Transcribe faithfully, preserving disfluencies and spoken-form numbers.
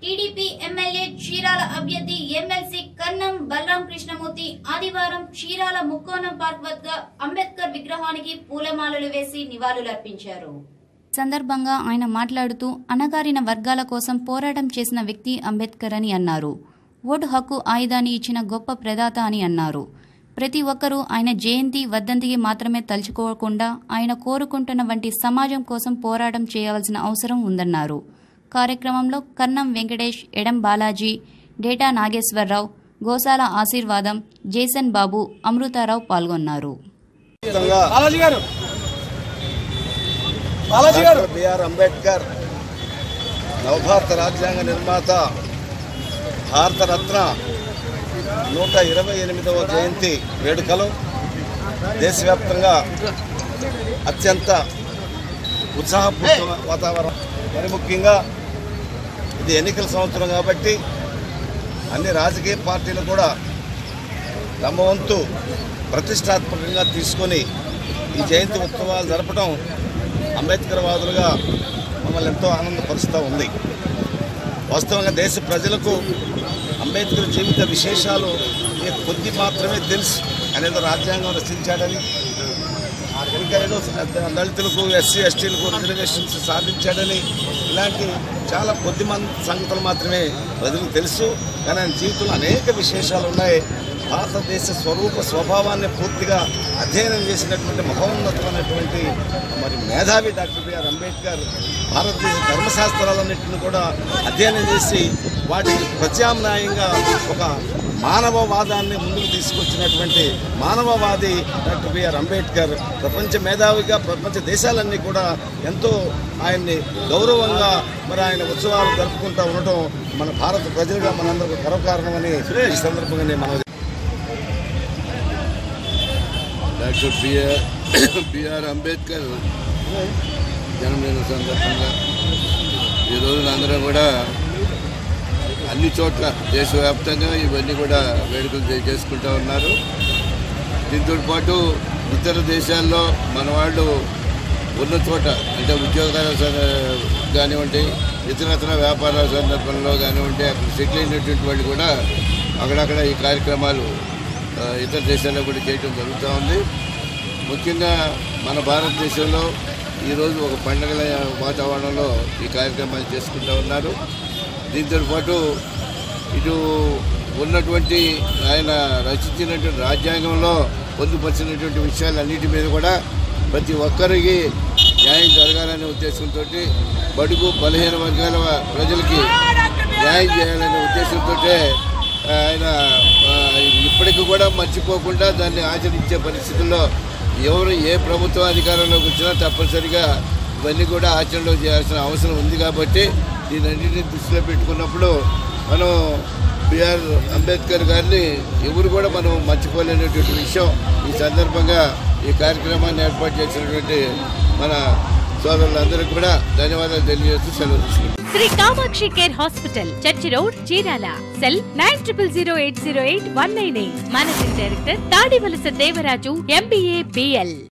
TDP MLA Chirala అభ్యర్థి MLC కన్నం బలరాం కృష్ణమూర్తి ఆదివారం Chirala ముక్కోణం park వద్ద అంబేద్కర్ విగ్రహానికి పూలమాలలు వేసి నివాళులర్పించారు. సందర్భంగా ఆయన మాట్లాడుతూ అణగారిన వర్గాల కోసం పోరాటం చేసిన వ్యక్తి అంబేద్కర్ అని అన్నారు. ఓటు హక్కు ఆయుధాన్ని ఇచ్చిన గొప్ప ప్రదాత అని అన్నారు. ప్రతి ఒక్కరూ ఆయన జయంతి వర్ధంతికి మాత్రమే తలుచుకోకుండా ఆయన కోరుకుంటున్న వంటి సమాజం కోసం పోరాటం చేయవలసిన అవసరం ఉందన్నారు. కార్యక్రమంలో కన్నం వెంకటేష్, ఎడం బాలాజీ, డేటా నాగేశ్వరరావు, గోసాల ఆశీర్వాదం, జేసన్ బాబు, అమృతారావు పాల్గొన్నారు. బిఆర్ అంబేద్కర్ నవభారత రాజ్యాంగ నిర్మాత, భారతరత్న నూట ఇరవై ఎనిమిదవ జయంతి వేడుకలు దేశవ్యాప్తంగా అత్యంత ఉత్సాహపూర్ణ వాతావరణం. మరి ముఖ్యంగా ఇది ఎన్నికల సంవత్సరం కాబట్టి అన్ని రాజకీయ పార్టీలు కూడా తమ వంతు ప్రతిష్టాత్మకంగా తీసుకొని ఈ జయంతి ఉత్సవాలు జరపడం అంబేద్కర్ వాదులుగా మమ్మల్ని ఎంతో ఆనందపరుస్తూ ఉంది. వాస్తవంగా దేశ ప్రజలకు అంబేద్కర్ జీవిత విశేషాలు కొద్ది మాత్రమే తెలుసు. అనేది రాజ్యాంగం రచించాడని, ఇంకా ఏదో దళితులకు, ఎస్సీ ఎస్టీలకు రిజర్వేషన్స్ సాధించాడని, ఇలాంటి చాలా కొద్ది మంది సంగతులు మాత్రమే ప్రజలకు తెలుసు. కానీ ఆయన జీవితంలో అనేక విశేషాలు ఉన్నాయి. భారతదేశ స్వరూప స్వభావాన్ని పూర్తిగా అధ్యయనం చేసినటువంటి మహోన్నతమైనటువంటి మరి మేధావి డాక్టర్ బిఆర్ అంబేద్కర్ భారతదేశ ధర్మశాస్త్రాలన్నింటినీ కూడా అధ్యయనం చేసి వాటికి ప్రత్యామ్నాయంగా ఒక మానవవాదాన్ని ముందుకు తీసుకొచ్చినటువంటి మానవవాది డాక్టర్ బిఆర్ అంబేద్కర్ ప్రపంచ మేధావిగా ప్రపంచ దేశాలన్నీ కూడా ఎంతో ఆయన్ని గౌరవంగా మరి ఆయన ఉత్సవాలు జరుపుకుంటూ ఉండటం మన భారత ప్రజలుగా మనందరికీ గర్వకారణమని ఈ సందర్భంగా నేను మనం డాక్టర్ బిఆర్ బిఆర్ అంబేద్కర్ జన్మదిన సందర్భంగా ఈ రోజున అందరం కూడా అన్ని చోట్ల దేశవ్యాప్తంగా ఇవన్నీ కూడా వేడుకలు చేసుకుంటూ ఉన్నారు. దీంతో పాటు ఇతర దేశాల్లో మన వాళ్ళు ఉన్న చోట అంటే ఉద్యోగాల కానివ్వండి, ఇతరత్ర వ్యాపారాల సందర్భంలో కానివ్వండి, అక్కడ సెటిల్ అయినటువంటి వాళ్ళు కూడా అక్కడక్కడ ఈ కార్యక్రమాలు ఇతర దేశాల్లో కూడా చేయడం జరుగుతూ ఉంది. ముఖ్యంగా మన భారతదేశంలో ఈరోజు ఒక పండుగల వాతావరణంలో ఈ కార్యక్రమాలు చేసుకుంటూ ఉన్నారు. దీంతో పాటు ఇటు ఉన్నటువంటి ఆయన రచించినటువంటి రాజ్యాంగంలో పొందుపరిచినటువంటి విషయాలన్నిటి మీద కూడా ప్రతి ఒక్కరికి న్యాయం జరగాలనే ఉద్దేశంతో, బడుగు బలహీన వర్గాల ప్రజలకి న్యాయం చేయాలనే ఉద్దేశంతో ఆయన ఇప్పటికీ కూడా మర్చిపోకుండా దాన్ని ఆచరించే పరిస్థితుల్లో ఎవరు ఏ ప్రభుత్వం అధికారంలోకి వచ్చినా తప్పనిసరిగా ఇవన్నీ కూడా ఆచరణలో చేయాల్సిన అవసరం ఉంది. కాబట్టి దీనన్నింటినీ దృష్టిలో పెట్టుకున్నప్పుడు మనం బిఆర్ అంబేద్కర్ గారిని ఎవరు కూడా మనం మర్చిపోలేనటువంటి విషయం. ఈ సందర్భంగా ఈ కార్యక్రమాన్ని ఏర్పాటు చేసినటువంటి మన సోదరులందరికీ కూడా ధన్యవాదాలు తెలియజేస్తూ సెలవు తీసుకుంటాం. Shri Kamakshi care hospital, church road, Chirala. Cell nine triple zero eight zero eight one nine eight. Managing director Tadivalasa Devaraju, MBA, BL.